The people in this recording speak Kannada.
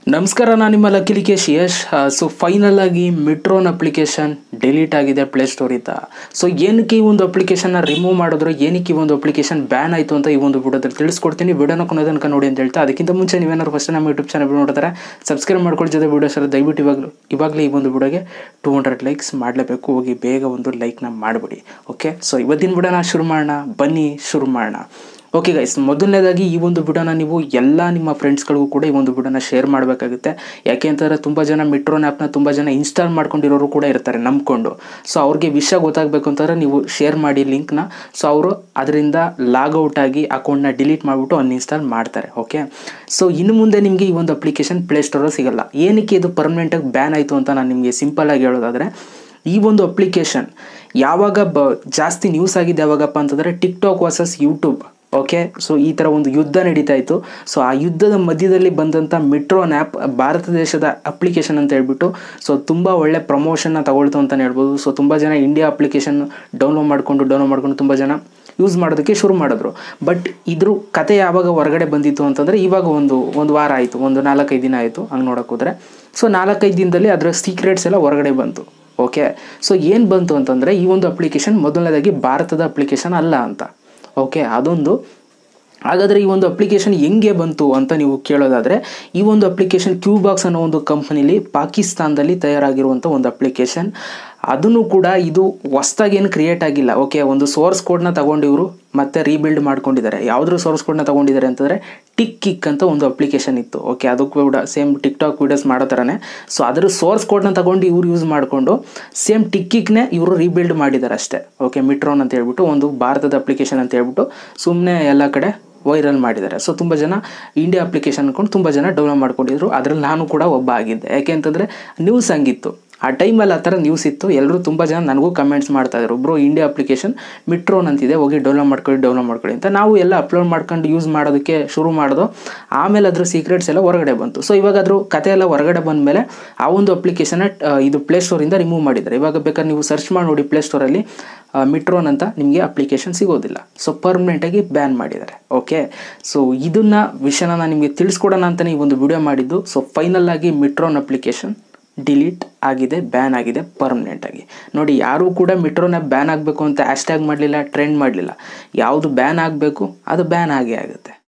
ನಮಸ್ಕಾರ, ನಾನು ನಿಮ್ಮ ಲಕ್ಕೇಶ್ ಯಶ್. ಸೊ ಫೈನಲ್ ಆಗಿ ಮಿಟ್ರೋನ್ ಅಪ್ಲಿಕೇಶನ್ ಡಿಲೀಟ್ ಆಗಿದೆ ಪ್ಲೇಸ್ಟೋರಿಂದ. ಸೊ ಏನಕ್ಕೆ ಈ ಒಂದು ಅಪ್ಲಿಕೇಶನ್ನ ರಿಮೂವ್ ಮಾಡಿದ್ರು, ಏನಕ್ಕೆ ಈ ಒಂದು ಅಪ್ಲಿಕೇಶನ್ ಬ್ಯಾನ್ ಆಯಿತು ಅಂತ ಈ ಒಂದು ವಿಡಿಯೋದಲ್ಲಿ ತಿಳಿಸ್ಕೊಡ್ತೀನಿ. ವಿಡಿಯೋನ ಕೊನೆ ತನಕ ನೋಡಿ ಅಂತ ಹೇಳ್ತಾ, ಅದಕ್ಕಿಂತ ಮುಂಚೆ ನೀವೇನಾದ್ರು ಫಸ್ಟ್ ನಮ್ಮ ಯೂಟ್ಯೂಬ್ ಚಾನಲ್ ನೋಡ್ತಾರೆ ಸಬ್ಸ್ಕ್ರೈಬ್ ಮಾಡ್ಕೊಳ್ಳಿ. ಜೊತೆ ವಿಡಿಯೋಸ್ ಎಲ್ಲ ದಯವಿಟ್ಟು ಇವಾಗಲೇ ಈ ಒಂದು ವಿಡಿಯೋಗೆ 200 ಲೈಕ್ಸ್ ಮಾಡಲೇಬೇಕು. ಹೋಗಿ ಬೇಗ ಒಂದು ಲೈಕ್ನ ಮಾಡಿಬಿಡಿ. ಓಕೆ, ಸೊ ಇವತ್ತಿನ ವಿಡಿಯೋನ ಶುರು ಮಾಡೋಣ, ಬನ್ನಿ ಶುರು ಮಾಡೋಣ. ಓಕೆ ಗೈಸ್, ಮೊದಲನೇದಾಗಿ ಈ ಒಂದು ವಿಡಿಯೋನ ನೀವು ಎಲ್ಲ ನಿಮ್ಮ ಫ್ರೆಂಡ್ಸ್ಗಳಿಗೂ ಕೂಡ ಈ ಒಂದು ವಿಡಿಯೋನ ಶೇರ್ ಮಾಡಬೇಕಾಗುತ್ತೆ. ಯಾಕೆ ಅಂತಂದರೆ ತುಂಬ ಜನ ಮಿಟ್ರೋನ್ ಆ್ಯಪ್ನ ತುಂಬ ಜನ ಇನ್ಸ್ಟಾಲ್ ಮಾಡ್ಕೊಂಡಿರೋರು ಕೂಡ ಇರ್ತಾರೆ ನಂಬ್ಕೊಂಡು. ಸೊ ಅವ್ರಿಗೆ ವಿಷಯ ಗೊತ್ತಾಗಬೇಕು ಅಂತಂದರೆ ನೀವು ಶೇರ್ ಮಾಡಿ ಲಿಂಕ್ನ. ಸೊ ಅವರು ಅದರಿಂದ ಲಾಗೌಟ್ ಆಗಿ ಅಕೌಂಟ್ನ ಡಿಲೀಟ್ ಮಾಡಿಬಿಟ್ಟು ಅನ್ಇನ್ಸ್ಟಾಲ್ ಮಾಡ್ತಾರೆ. ಓಕೆ, ಸೊ ಇನ್ನು ಮುಂದೆ ನಿಮಗೆ ಈ ಒಂದು ಅಪ್ಲಿಕೇಶನ್ ಪ್ಲೇಸ್ಟೋರಲ್ಲಿ ಸಿಗಲ್ಲ. ಏನಕ್ಕೆ ಇದು ಪರ್ಮನೆಂಟಾಗಿ ಬ್ಯಾನ್ ಆಯಿತು ಅಂತ ನಾನು ನಿಮಗೆ ಸಿಂಪಲ್ಲಾಗಿ ಹೇಳೋದಾದರೆ, ಈ ಒಂದು ಅಪ್ಲಿಕೇಶನ್ ಯಾವಾಗ ಜಾಸ್ತಿ ನ್ಯೂಸ್ ಆಗಿದೆ ಯಾವಾಗಪ್ಪ ಅಂತಂದರೆ TikTok versus YouTube. Okay, so ಈ ಥರ ಒಂದು ಯುದ್ಧ ನಡೀತಾ ಇತ್ತು. ಸೊ ಆ ಯುದ್ಧದ ಮಧ್ಯದಲ್ಲಿ ಬಂದಂಥ ಮಿಟ್ರೋನ್ ಆ್ಯಪ್ ಭಾರತ ದೇಶದ ಅಪ್ಲಿಕೇಶನ್ ಅಂತ ಹೇಳ್ಬಿಟ್ಟು ಸೊ ತುಂಬ ಒಳ್ಳೆ ಪ್ರಮೋಷನ್ನ ತಗೊಳ್ತು ಅಂತಲೇ ಹೇಳ್ಬೋದು. ಸೊ ತುಂಬ ಜನ ಇಂಡಿಯಾ ಅಪ್ಲಿಕೇಶನ್ ಡೌನ್ಲೋಡ್ ಮಾಡ್ಕೊಂಡು ತುಂಬ ಜನ ಯೂಸ್ ಮಾಡೋದಕ್ಕೆ ಶುರು ಮಾಡಿದ್ರು. ಬಟ್ ಇದ್ರ ಕತೆ ಯಾವಾಗ ಹೊರಗಡೆ ಬಂದಿತ್ತು ಅಂತಂದರೆ ಇವಾಗ ಒಂದು ವಾರ ಆಯಿತು, ಒಂದು 4-5 ದಿನ ಆಯಿತು ಹಂಗೆ ನೋಡೋಕೆ ಹೋದರೆ. ಸೊ 4-5 ದಿನದಲ್ಲಿ ಅದರ ಸೀಕ್ರೆಟ್ಸ್ ಎಲ್ಲ ಹೊರಗಡೆ ಬಂತು. ಓಕೆ, ಸೊ ಏನು ಬಂತು ಅಂತಂದರೆ ಈ ಒಂದು ಅಪ್ಲಿಕೇಶನ್ ಮೊದಲನೇದಾಗಿ ಭಾರತದ ಅಪ್ಲಿಕೇಶನ್ ಅಲ್ಲ ಅಂತ. ಓಕೆ, ಅದೊಂದು. ಹಾಗಾದರೆ ಈ ಒಂದು ಅಪ್ಲಿಕೇಶನ್ ಹೆಂಗೆ ಬಂತು ಅಂತ ನೀವು ಕೇಳೋದಾದರೆ, ಈ ಒಂದು ಅಪ್ಲಿಕೇಶನ್ ಕ್ಯೂಬಾಕ್ಸ್ ಅನ್ನೋ ಒಂದು ಕಂಪನಿಲಿ ಪಾಕಿಸ್ತಾನದಲ್ಲಿ ತಯಾರಾಗಿರುವಂಥ ಒಂದು ಅಪ್ಲಿಕೇಶನ್. ಅದನ್ನು ಕೂಡ ಇದು ಹೊಸ್ದಾಗಿ ಏನು ಕ್ರಿಯೇಟ್ ಆಗಿಲ್ಲ. ಓಕೆ, ಒಂದು ಸೋರ್ಸ್ ಕೋಡ್ನ ತಗೊಂಡು ಇವರು ಮತ್ತೆ ರೀಬಿಲ್ಡ್ ಮಾಡ್ಕೊಂಡಿದ್ದಾರೆ. ಯಾವುದ್ರ ಸೋರ್ಸ್ ಕೋಡ್ನ ತೊಗೊಂಡಿದ್ದಾರೆ ಅಂತಂದರೆ ಟಿಕ್ ಅಂತ ಒಂದು ಅಪ್ಲಿಕೇಶನ್ ಇತ್ತು. ಓಕೆ, ಅದು ಕೂಡ ಸೇಮ್ ಟಿಕ್ಟಾಕ್ ವೀಡಿಯೋಸ್ ಮಾಡೋ ಥರನೇ. ಸೊ ಅದರ ಸೋರ್ಸ್ ಕೋಡ್ನ ತಗೊಂಡು ಇವ್ರು ಯೂಸ್ ಮಾಡಿಕೊಂಡು ಸೇಮ್ ಟಿಕ್ಕಿಕ್ನೇ ಇವರು ರೀಬಿಲ್ಡ್ ಮಾಡಿದ್ದಾರೆ ಅಷ್ಟೇ. ಓಕೆ, ಮಿಟ್ರೋನ್ ಅಂತ ಹೇಳ್ಬಿಟ್ಟು ಒಂದು ಭಾರತದ ಅಪ್ಲಿಕೇಶನ್ ಅಂತ ಹೇಳ್ಬಿಟ್ಟು ಸುಮ್ಮನೆ ಎಲ್ಲ ಕಡೆ ವೈರಲ್ ಮಾಡಿದ್ದಾರೆ. ಸೊ ತುಂಬ ಜನ ಇಂಡಿಯಾ ಅಪ್ಲಿಕೇಶನ್ ಅಂದ್ಕೊಂಡು ತುಂಬ ಜನ ಡೌನ್ಲೋಡ್ ಮಾಡ್ಕೊಂಡಿದ್ರು. ಅದರಲ್ಲಿ ನಾನು ಕೂಡ ಒಬ್ಬ ಆಗಿದ್ದೆ. ಯಾಕೆ ಅಂತಂದರೆ ನ್ಯೂಸ್ ಹಂಗಿತ್ತು ಆ ಟೈಮಲ್ಲಿ, ಆ ಥರ ನ್ಯೂಸ್ ಇತ್ತು. ಎಲ್ಲರೂ ತುಂಬ ಜನ ನನಗೂ ಕಮೆಂಟ್ಸ್ ಮಾಡ್ತಾಯಿದ್ರು, ಬ್ರೋ ಇಂಡಿಯಾ ಅಪ್ಲಿಕೇಶನ್ ಮಿಟ್ರೋನ್ ಅಂತಿದೆ, ಹೋಗಿ ಡೌನ್ಲೋಡ್ ಮಾಡ್ಕೊಳ್ಳಿ ಅಂತ. ನಾವು ಎಲ್ಲ ಅಪ್ಲೋಡ್ ಮಾಡ್ಕೊಂಡು ಯೂಸ್ ಮಾಡೋದಕ್ಕೆ ಶುರು ಮಾಡೋದು. ಆಮೇಲೆ ಅದ್ರ ಸೀಕ್ರೆಟ್ಸ್ ಎಲ್ಲ ಹೊರಗಡೆ ಬಂತು. ಸೊ ಇವಾಗ ಅದ್ರ ಕತೆ ಎಲ್ಲ ಹೊರಗಡೆ ಬಂದ ಮೇಲೆ ಆ ಒಂದು ಅಪ್ಲಿಕೇಶನ್ನ ಇದು ಪ್ಲೇಸ್ಟೋರಿಂದ ರಿಮೂವ್ ಮಾಡಿದ್ದಾರೆ. ಇವಾಗ ಬೇಕಾದ್ರೆ ನೀವು ಸರ್ಚ್ ಮಾಡಿ ನೋಡಿ ಪ್ಲೇಸ್ಟೋರಲ್ಲಿ ಮಿಟ್ರೋನ್ ಅಂತ, ನಿಮಗೆ ಅಪ್ಲಿಕೇಶನ್ ಸಿಗೋದಿಲ್ಲ. ಸೊ ಪರ್ಮನೆಂಟಾಗಿ ಬ್ಯಾನ್ ಮಾಡಿದ್ದಾರೆ. ಓಕೆ, ಸೊ ಇದನ್ನ ವಿಷಯನ ನಾನು ನಿಮಗೆ ತಿಳಿಸ್ಕೊಡೋಣ ಅಂತಲೇ ಈ ಒಂದು ವಿಡಿಯೋ ಮಾಡಿದ್ದು. ಸೊ ಫೈನಲ್ ಆಗಿ ಮಿಟ್ರೋನ್ ಅಪ್ಲಿಕೇಶನ್ ಡಿಲೀಟ್ ಆಗಿದೆ, ಬ್ಯಾನ್ ಆಗಿದೆ ಪರ್ಮನೆಂಟಾಗಿ. ನೋಡಿ, ಯಾರೂ ಕೂಡ ಮಿಟ್ರೋನ್ ಆ್ಯಪ್ ಬ್ಯಾನ್ ಆಗಬೇಕು ಅಂತ ಹ್ಯಾಶ್ಟ್ಯಾಗ್ ಮಾಡಲಿಲ್ಲ, ಟ್ರೆಂಡ್ ಮಾಡಲಿಲ್ಲ. ಯಾವುದು ಬ್ಯಾನ್ ಆಗಬೇಕು ಅದು ಬ್ಯಾನ್ ಆಗೇ ಆಗುತ್ತೆ.